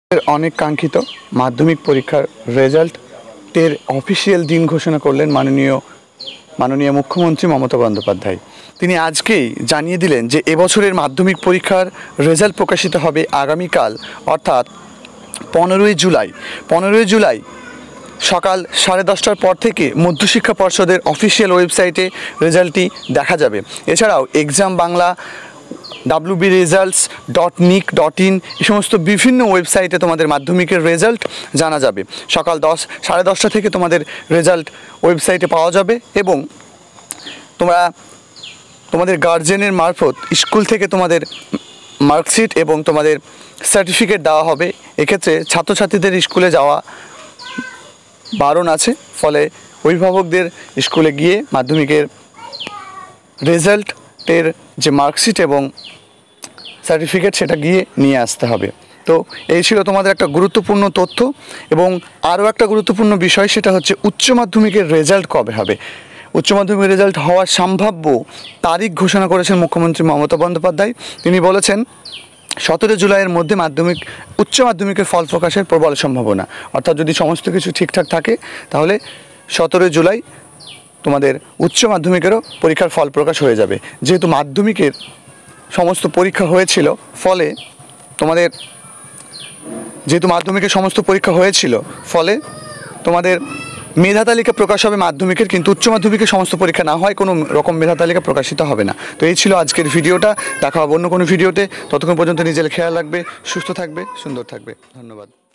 অনেক কাঙ্ক্ষিত মাধ্যমিক পরীক্ষার রেজাল্টের অফিসিয়াল দিন ঘোষণা করলেন মাননীয় মুখ্যমন্ত্রী মমতা বন্দ্যোপাধ্যায়। তিনি আজকেই জানিয়ে দিলেন যে এবছরের মাধ্যমিক পরীক্ষার রেজাল্ট প্রকাশিত হবে আগামীকাল অর্থাৎ 15ই জুলাই সকাল 10:30টার পর থেকে মধ্যশিক্ষা পর্ষদের অফিসিয়াল ওয়েবসাইটে রেজাল্টটি দেখা যাবে। এছাড়াও এক্সাম বাংলা, wbresults.nic.in এই সমস্ত বিভিন্ন ওয়েবসাইটে তোমাদের মাধ্যমিকের রেজাল্ট জানা যাবে। সকাল 10:30 থেকে তোমাদের রেজাল্ট ওয়েবসাইটে পাওয়া যাবে এবং তোমাদের গার্জেনের মারফত স্কুল থেকে তোমাদের মার্কশিট এবং তোমাদের সার্টিফিকেট দেওয়া হবে। এক্ষেত্রে ছাত্রছাত্রীদের স্কুলে যাওয়া বারণ আছে, ফলে অভিভাবকদের স্কুলে গিয়ে মাধ্যমিকের রেজাল্টের যে মার্কশিট এবং সার্টিফিকেট সেটা গিয়ে নিয়ে আসতে হবে। তো এই ছিল তোমাদের একটা গুরুত্বপূর্ণ তথ্য। এবং আরও একটা গুরুত্বপূর্ণ বিষয়, সেটা হচ্ছে উচ্চ মাধ্যমিকের রেজাল্ট কবে হবে। উচ্চ মাধ্যমিকের রেজাল্ট হওয়ার সম্ভাব্য তারিখ ঘোষণা করেছেন মুখ্যমন্ত্রী মমতা বন্দ্যোপাধ্যায়। তিনি বলেছেন 17 জুলাইয়ের মধ্যে উচ্চ মাধ্যমিকের ফল প্রকাশের প্রবল সম্ভাবনা। অর্থাৎ যদি সমস্ত কিছু ঠিকঠাক থাকে তাহলে 17 জুলাই তোমাদের উচ্চ মাধ্যমিকেরও পরীক্ষার ফল প্রকাশ হয়ে যাবে। যেহেতু মাধ্যমিকের সমস্ত পরীক্ষা হয়েছিল, ফলে তোমাদের মেধা তালিকা প্রকাশ হবে মাধ্যমিকের, কিন্তু উচ্চ মাধ্যমিকের সমস্ত পরীক্ষা না হয় কোনো রকম মেধা তালিকা প্রকাশিত হবে না। তো এই ছিল আজকের ভিডিওটা। দেখা হবে অন্য কোনো ভিডিওতে। ততক্ষণ পর্যন্ত নিজের খেয়াল রাখবে, সুস্থ থাকবে, সুন্দর থাকবে। ধন্যবাদ।